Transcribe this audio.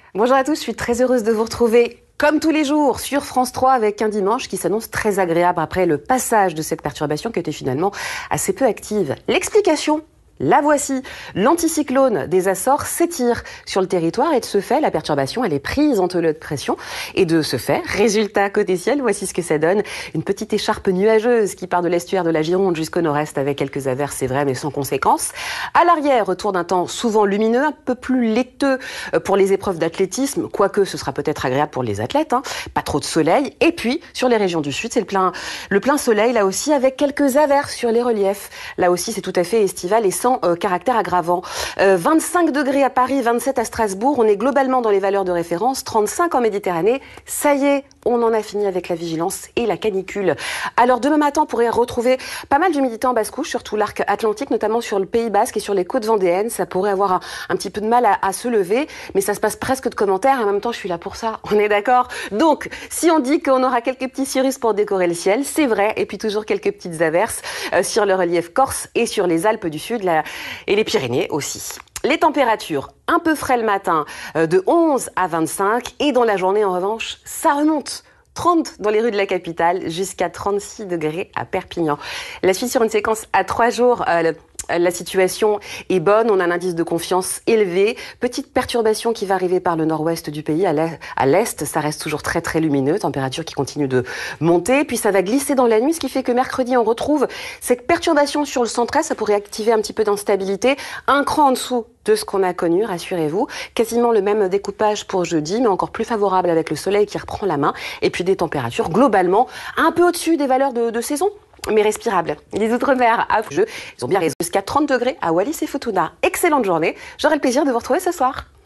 Bonjour à tous, je suis très heureuse de vous retrouver comme tous les jours sur France 3 avec un dimanche qui s'annonce très agréable après le passage de cette perturbation qui était finalement assez peu active. L'explication, la voici. L'anticyclone des Açores s'étire sur le territoire et de ce fait, la perturbation, elle est prise entre le de pression. Et de ce fait, résultat côté ciel, voici ce que ça donne. Une petite écharpe nuageuse qui part de l'estuaire de la Gironde jusqu'au nord-est avec quelques averses, c'est vrai, mais sans conséquence. À l'arrière, retour d'un temps souvent lumineux, un peu plus laiteux pour les épreuves d'athlétisme, quoique ce sera peut-être agréable pour les athlètes, hein. Pas trop de soleil. Et puis, sur les régions du sud, c'est le plein soleil, là aussi, avec quelques averses sur les reliefs. Là aussi, c'est tout à fait estival et sans caractère aggravant. 25 degrés à Paris, 27 à Strasbourg. On est globalement dans les valeurs de référence. 35 en Méditerranée. Ça y est, on en a fini avec la vigilance et la canicule. Alors demain matin, on pourrait retrouver pas mal d'humidité en basse couche, surtout l'arc atlantique, notamment sur le Pays Basque et sur les côtes vendéennes. Ça pourrait avoir un petit peu de mal à se lever, mais ça se passe presque de commentaires. En même temps, je suis là pour ça. On est d'accord? Donc, si on dit qu'on aura quelques petits cirrus pour décorer le ciel, c'est vrai. Et puis toujours quelques petites averses sur le relief corse et sur les Alpes du Sud et les Pyrénées aussi. Les températures, un peu frais le matin, de 11 à 25. Et dans la journée, en revanche, ça remonte. 30 dans les rues de la capitale, jusqu'à 36 degrés à Perpignan. La suite sur une séquence à 3 jours. La situation est bonne, on a un indice de confiance élevé. Petite perturbation qui va arriver par le nord-ouest du pays. À l'est, ça reste toujours très très lumineux, température qui continue de monter. Puis ça va glisser dans la nuit, ce qui fait que mercredi, on retrouve cette perturbation sur le centre-est. Ça pourrait activer un petit peu d'instabilité. Un cran en dessous de ce qu'on a connu, rassurez-vous. Quasiment le même découpage pour jeudi, mais encore plus favorable avec le soleil qui reprend la main. Et puis des températures globalement un peu au-dessus des valeurs de saison, mais respirable. Les Outre-mer à jeu, ils ont bien raison jusqu'à 30 degrés à Wallis et Futuna. Excellente journée. J'aurai le plaisir de vous retrouver ce soir.